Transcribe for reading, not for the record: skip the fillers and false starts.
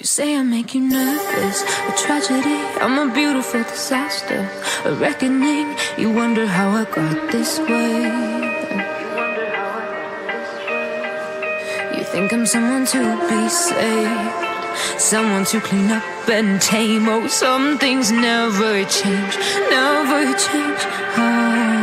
say I make you nervous, a tragedy, I'm a beautiful disaster, a reckoning. You wonder how I got this way. You think I'm someone to be saved, someone to clean up and tame. Oh, some things never change, never change. Oh.